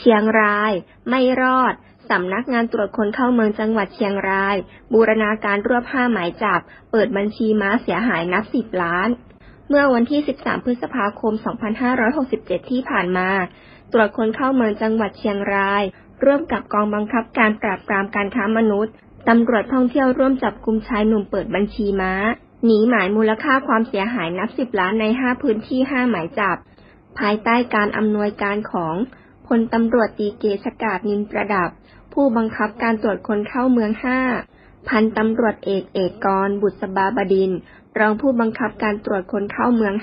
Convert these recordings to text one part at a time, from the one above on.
ชียงรายไม่รอดสำนักงานตรวจคนเข้าเมืองจังหวัดเชียงรายบูรณาการรวบ5 หมายจับเปิดบัญชีม้าเสียหายนับ10 ล้านเมื่อวันที่13 พฤษภาคม 2567 ที่ผ่านมาตรวจคนเข้าเมืองจังหวัดเชียงรายร่วมกับกองบังคับการปราบปรามการค้ามนุษย์ตำรวจท่องเที่ยวร่วมจับกุมชายหนุ่มเปิดบัญชีม้าหนีหมายมูลค่าความเสียหายนับ10 ล้านใน5 พื้นที่5 หมายจับภายใต้การอำนวยการของพลตำรวจตรีเกษกาศนินประดับผู้บังคับการตรวจคนเข้าเมือง5พันตำรวจเอกกรบุษบาบดินทร์รองผู้บังคับการตรวจคนเข้าเมือง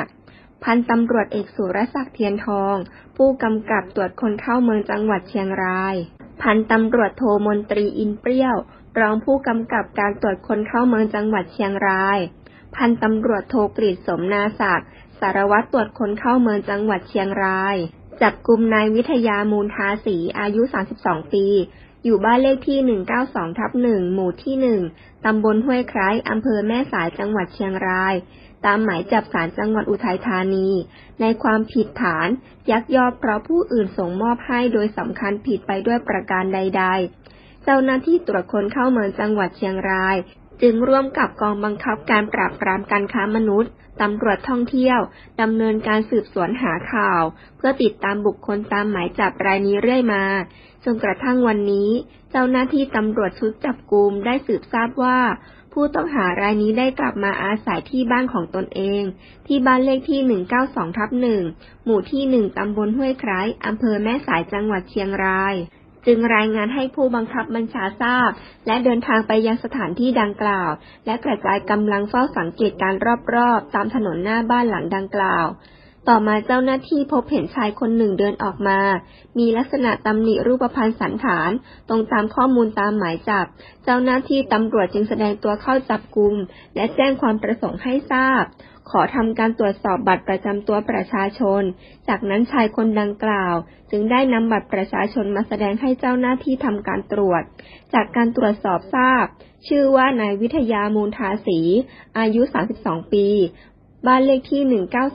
5พันตำรวจเอกสุรศักดิ์เทียนทองผู้กำกับตรวจคนเข้าเมืองจังหวัดเชียงรายพันตำรวจโทมนตรีอินเปรี้ยวรองผู้กำกับการตรวจคนเข้าเมืองจังหวัดเชียงรายพันตำรวจโทกฤษสมนาศักดิ์สารวัตรตรวจคนเข้าเมืองจังหวัดเชียงรายจับกุมนายวิทยามูลทาสีอายุ32 ปีอยู่บ้านเลขที่192/1หมู่ที่1ตำบลห้วยไคร้อำเภอแม่สายจังหวัดเชียงรายตามหมายจับศาลจังหวัดอุทัยธานีในความผิดฐานยักยอกเพราะผู้อื่นส่งมอบให้โดยสำคัญผิดไปด้วยประการใดๆเจ้าหน้าที่ตรวจคนเข้าเมืองจังหวัดเชียงรายจึงร่วมกับกองบังคับการปราบปรามการค้ามนุษย์ตำรวจท่องเที่ยวดำเนินการสืบสวนหาข่าวเพื่อติดตามบุคคลตามหมายจับรายนี้เรื่อยมาจนกระทั่งวันนี้เจ้าหน้าที่ตำรวจชุดจับกุมได้สืบทราบว่าผู้ต้องหารายนี้ได้กลับมาอาศัยที่บ้านของตนเองที่บ้านเลขที่192/1หมู่ที่1ตำบลห้วยไคร้อำเภอแม่สายจังหวัดเชียงรายจึงรายงานให้ผู้บังคับบัญชาทราบและเดินทางไปยังสถานที่ดังกล่าวและกระจายกำลังเฝ้าสังเกตการรอบๆตามถนนหน้าบ้านหลังดังกล่าวต่อมาเจ้าหน้าที่พบเห็นชายคนหนึ่งเดินออกมามีลักษณะตำหนิรูปพรรณสันฐานตรงตามข้อมูลตามหมายจับเจ้าหน้าที่ตำรวจจึงแสดงตัวเข้าจับกุมและแจ้งความประสงค์ให้ทราบขอทำการตรวจสอบบัตรประจำตัวประชาชนจากนั้นชายคนดังกล่าวจึงได้นำบัตรประชาชนมาแสดงให้เจ้าหน้าที่ทำการตรวจจากการตรวจสอบทราบชื่อว่านายวิทยามูลทาสีอายุ32 ปีบ้านเลขที่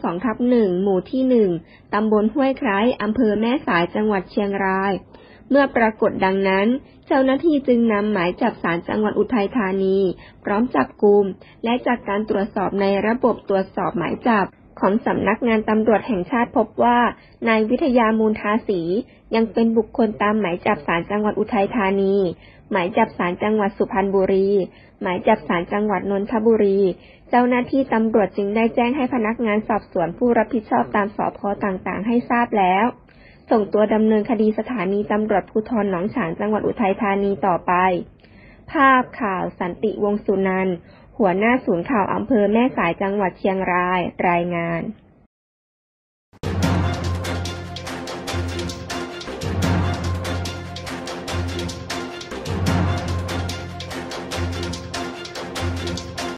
192/1หมู่ที่1ตำบลห้วยไคร้อำเภอแม่สายจังหวัดเชียงรายเมื่อปรากฏดังนั้นเจ้าหน้าที่จึงนำหมายจับศาลจังหวัดอุทัยธานีพร้อมจับกุมและจากการตรวจสอบในระบบตรวจสอบหมายจับของสำนักงานตำรวจแห่งชาติพบว่านายวิทยามูลทาสียังเป็นบุคคลตามหมายจับศาลจังหวัดอุทัยธานีหมายจับศาลจังหวัดสุพรรณบุรีหมายจับศาลจังหวัดนนทบุรีเจ้าหน้าที่ตำรวจจึงได้แจ้งให้พนักงานสอบสวนผู้รับผิดชอบตามสภ.ต่างๆให้ทราบแล้วส่งตัวดำเนินคดีสถานีตำรวจภูธรหนองฉางจังหวัดอุทัยธานีต่อไปภาพข่าวสันติวงศ์สุนันท์หัวหน้าศูนย์ข่าวอำเภอแม่สายจังหวัดเชียงรายรายงาน